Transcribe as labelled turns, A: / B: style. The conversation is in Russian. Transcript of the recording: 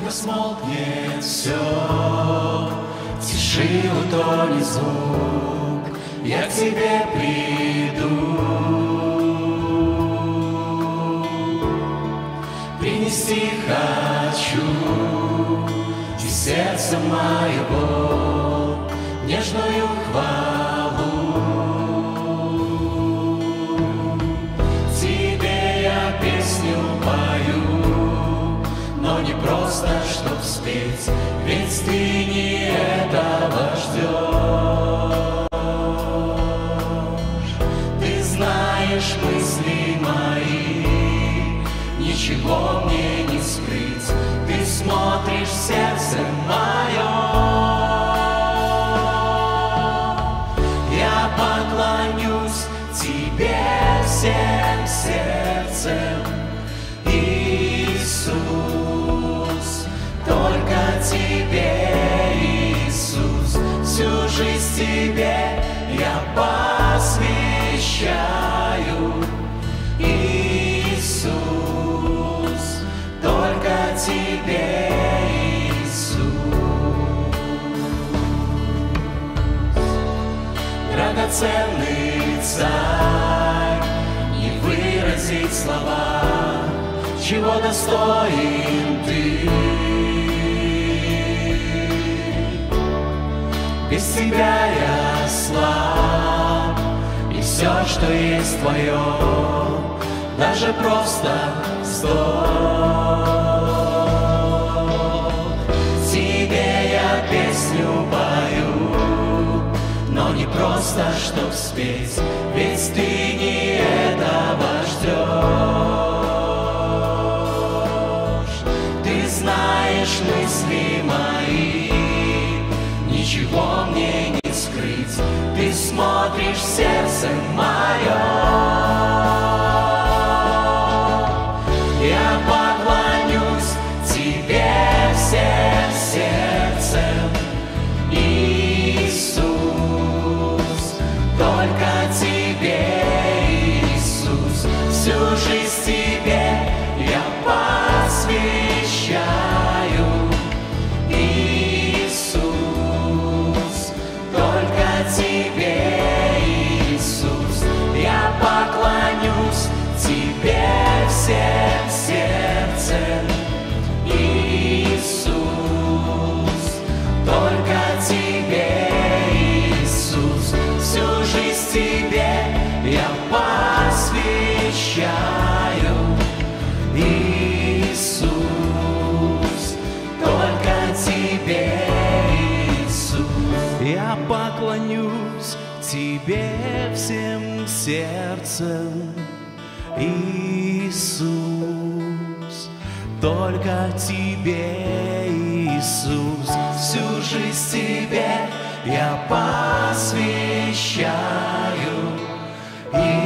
A: только смолкнет все, тиши утонет звук, я к тебе приду. Принести хочу из сердца моего нежную хвалу. Тебе я песню пою, но не просто, чтоб спеть, ведь ты не этого ждешь. Ты знаешь мысли мои, ничего мне не скрыть, ты смотришь в сердце мое. Я поклонюсь тебе всем сердцем, Иисус, только тебе, Иисус, всю жизнь тебе я посвящаю, Иисус, только тебе, Иисус. Драгоценный Царь, не выразить слова, чего достоин ты. Без тебя я слаб, и все, что есть твое, даже просто вздох. Тебе я песню пою, но не просто, чтоб спеть, ведь ты не этого ждешь. Ты знаешь мысли мои, ничего мне не скрыть, ты смотришь в сердце мое. Я поклонюсь тебе всем сердцем, Иисус, только тебе, Иисус, всю жизнь тебе я посвящаю, Иисус, только тебе, Иисус, я поклонюсь тебе всем сердцем, Иисус, только тебе, Иисус, всю жизнь тебе я посвящаю, Иисус, только тебе, Иисус.
B: Я поклонюсь тебе всем сердцем, Иисус, только тебе, Иисус, всю жизнь тебе я посвящаю,